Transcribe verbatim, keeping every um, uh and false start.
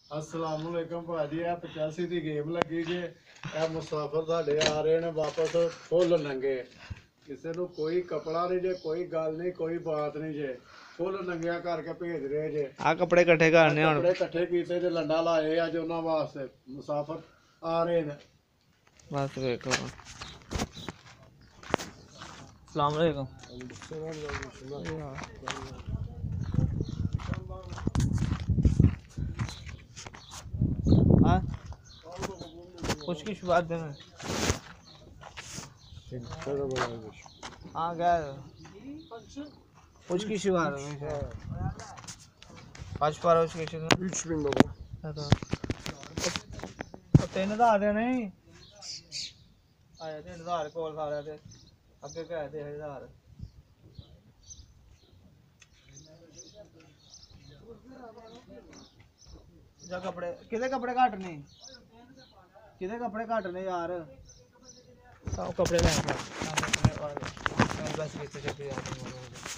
अस्सलामुअलैकुम भाजी, ए पचासी की गेम लगी जे। ए मुसाफिर साडे आ रहे ने वापस फुल नंगे। किसी को कोई कपड़ा नहीं जे, कोई गल नहीं, कोई बात नहीं जे। फुल नंगिया करके भेज रहे जे। आ कपड़े इकट्ठे करने हुण कपड़े इकट्ठे कीते जे, लंडा लाए अज उन्हां वास्ते। मुसाफिर आ रहे ने। बस देख लो। अस्सलाम वालेकुम। हाँ कुछ की शुरुआत देना हाँ क्या कुछ की शुरुआत पाँच पार उसकी शुरुआत üç bin baba. तीन हजार दे नहीं आया तीन हजार कोल सारे दे अगे क्या दे हजार जा कपड़े किधे कपड़े घट ने किधे कपड़े घट ने यार सब कपड़े ले बस कितने